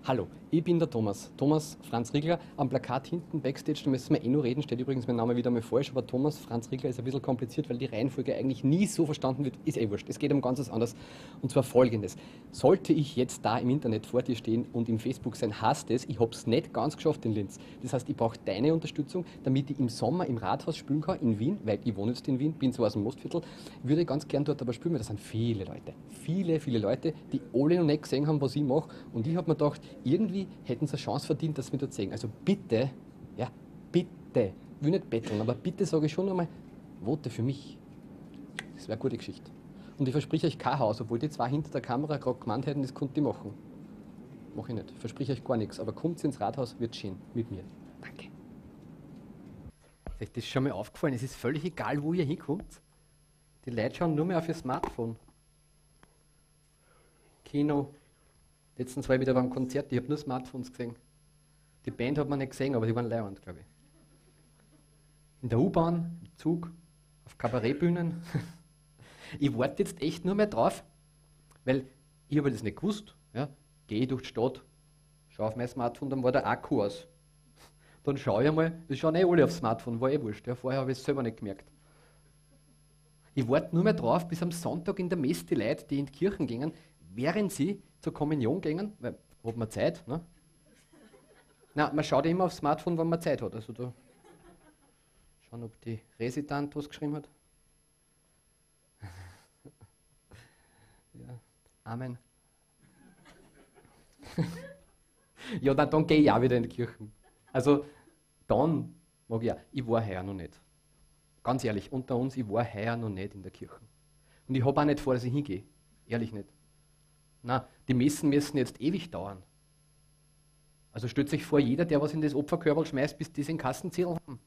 Hallo, ich bin der Thomas. Thomas Franz Riegler. Am Plakat hinten Backstage, da müssen wir eh noch reden, steht übrigens mein Name wieder mal falsch, aber Thomas Franz Riegler ist ein bisschen kompliziert, weil die Reihenfolge eigentlich nie so verstanden wird, ist eh wurscht. Es geht um ganz was anderes. Und zwar folgendes. Sollte ich jetzt da im Internet vor dir stehen und im Facebook sein, heißt es, ich habe es nicht ganz geschafft in Linz. Das heißt, ich brauche deine Unterstützung, damit ich im Sommer im Rathaus spielen kann, in Wien, weil ich wohne jetzt in Wien, bin zwar aus dem Mostviertel, würde ganz gern dort aber spielen, weil das sind viele Leute. Viele Leute, die alle noch nicht gesehen haben, was ich mache. Und ich habe mir gedacht, irgendwie hätten sie eine Chance verdient, dass wir dort sehen. Also bitte, ja, bitte, ich will nicht betteln, aber bitte sage ich schon einmal, vote für mich. Das wäre eine gute Geschichte. Und ich verspreche euch kein Haus, obwohl die zwei hinter der Kamera gerade gemeint hätten, das konnte ich machen. Mache ich nicht. Verspreche euch gar nichts. Aber kommt ins Rathaus, wird schön. Mit mir. Danke. Ist euch das schon mal aufgefallen? Es ist völlig egal, wo ihr hinkommt. Die Leute schauen nur mehr auf ihr Smartphone. Kino. Letztens war ich wieder beim Konzert, ich habe nur Smartphones gesehen. Die Band hat man nicht gesehen, aber die waren leibend, glaube ich. In der U-Bahn, im Zug, auf Kabarettbühnen. Ich warte jetzt echt nur mehr drauf, weil ich habe das nicht gewusst. Ja? Gehe durch die Stadt, schaue auf mein Smartphone, dann war der Akku aus. Dann schaue ich einmal, das schauen eh alle aufs Smartphone, war eh wurscht. Ja? Vorher habe ich es selber nicht gemerkt. Ich warte nur mehr drauf, bis am Sonntag in der Messe die Leute, die in die Kirchen gingen, während sie zur Kommunion gingen, weil hat man Zeit, ne? Na, man schaut ja immer aufs Smartphone, wenn man Zeit hat. Also da schauen, ob die Resitant was geschrieben hat. Ja. Amen. Ja, dann gehe ich auch wieder in die Kirchen. Also dann mag ich auch. Ich war heuer noch nicht. Ganz ehrlich, unter uns, ich war heuer noch nicht in der Kirche. Und ich habe auch nicht vor, dass ich hingehe. Ehrlich nicht. Nein, die Messen müssen jetzt ewig dauern. Also stellt sich vor, jeder, der was in das Opferkörper schmeißt, bis die es in Kassenzettel haben.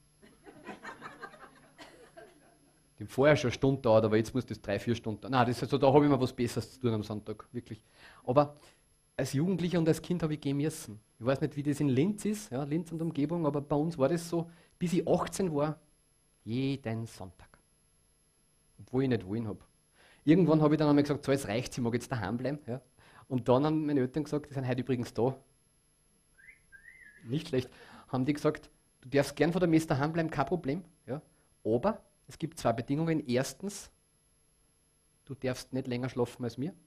Die haben vorher schon eine Stunde dauert, aber jetzt muss das 3-4 Stunden dauern. Nein, das ist also, da habe ich mir was Besseres zu tun am Sonntag, wirklich. Aber als Jugendlicher und als Kind habe ich gehen müssen. Ich weiß nicht, wie das in Linz ist, ja, Linz und Umgebung, aber bei uns war das so, bis ich 18 war, jeden Sonntag. Obwohl ich nicht wollen habe. Irgendwann habe ich dann einmal gesagt, so, jetzt reicht es, ich mag jetzt daheim bleiben. Ja. Und dann haben meine Eltern gesagt, die sind heute übrigens da. Nicht schlecht. Haben die gesagt, du darfst gern von der Messe daheim bleiben, kein Problem. Ja. Aber es gibt zwei Bedingungen. Erstens, du darfst nicht länger schlafen als mir.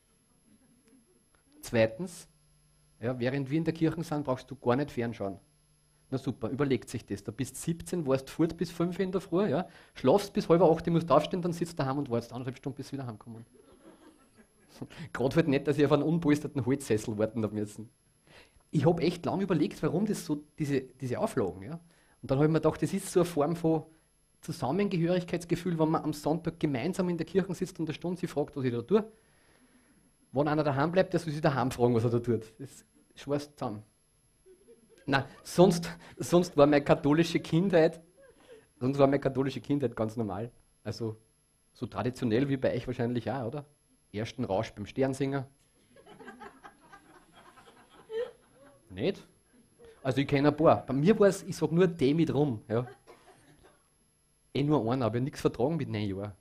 Zweitens, ja, während wir in der Kirche sind, brauchst du gar nicht fernschauen. Na super, überlegt sich das. Du bist 17, warst fort bis 5 in der Früh, ja, schlafst bis halb 8, musst aufstehen, dann sitzt du daheim und wartest 1,5 Stunden, bis du wieder heimkommen. Gerade halt nicht, dass ich auf einen unpolsterten Holzsessel warten habe müssen. Ich habe echt lange überlegt, warum das so, diese Auflagen. Ja. Und dann habe ich mir gedacht, das ist so eine Form von Zusammengehörigkeitsgefühl, wenn man am Sonntag gemeinsam in der Kirche sitzt und eine Stunde sich fragt, was ich da tue. Wenn einer daheim bleibt, der soll sich daheim fragen, was er da tut. Das schweißt zusammen. Nein, sonst war meine katholische Kindheit ganz normal. Also so traditionell wie bei euch wahrscheinlich auch, oder? Ersten Rausch beim Sternsinger. Nicht? Also ich kenne ein paar. Bei mir war es, ich sage nur die mit rum. Ja. Eh nur einer, aber ich habe nichts vertragen mit 9 Jahren.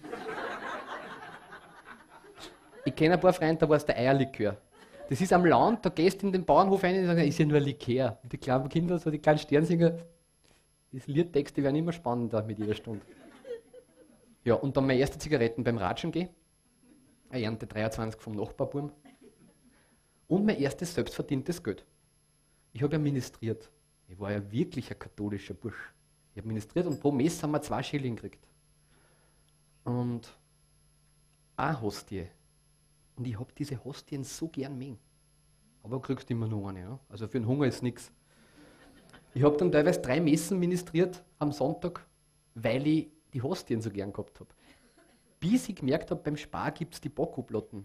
Ich kenne ein paar Freunde, da war es der Eierlikör. Das ist am Land, da gehst du in den Bauernhof rein und sagst, ist ja nur ein Likör. Und die kleinen Kinder, so die kleinen Sternsinger, die Liedtexte werden immer spannender mit jeder Stunde. Ja, und dann meine erste Zigaretten beim Ratschen gehen. Eine Ernte 23 vom Nachbarburm. Und mein erstes selbstverdientes Geld. Ich habe ja ministriert. Ich war ja wirklich ein katholischer Bursch. Ich habe ministriert und pro Messe haben wir 2 Schilling gekriegt. Und eine Hostie. Und ich habe diese Hostien so gern mengen. Aber du kriegst immer nur eine. Ja? Also für den Hunger ist nichts. Ich habe dann teilweise 3 Messen ministriert am Sonntag, weil ich die Hostien so gern gehabt habe. Bis ich gemerkt habe, beim Spar gibt es die Bockoplatten.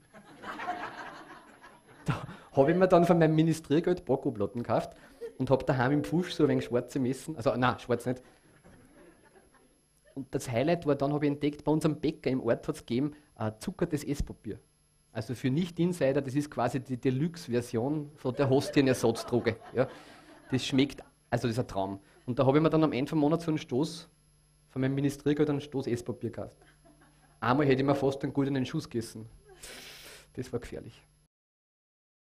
Da habe ich mir dann von meinem Ministriergeld Bockoplatten gekauft und habe daheim im Pfusch so ein wenig schwarze Messen. Also nein, schwarz nicht. Und das Highlight war dann, habe ich entdeckt, bei unserem Bäcker im Ort hat es gegeben, zuckertes Esspapier. Also für Nicht-Insider, das ist quasi die Deluxe-Version von der Hostienersatzdroge. Ja. Das schmeckt, also das ist ein Traum. Und da habe ich mir dann am Ende vom Monat so einen Stoß, von meinem Ministriergeld einen Stoß Esspapier gekauft. Einmal hätte ich mir fast einen goldenen Schuss gegessen. Das war gefährlich.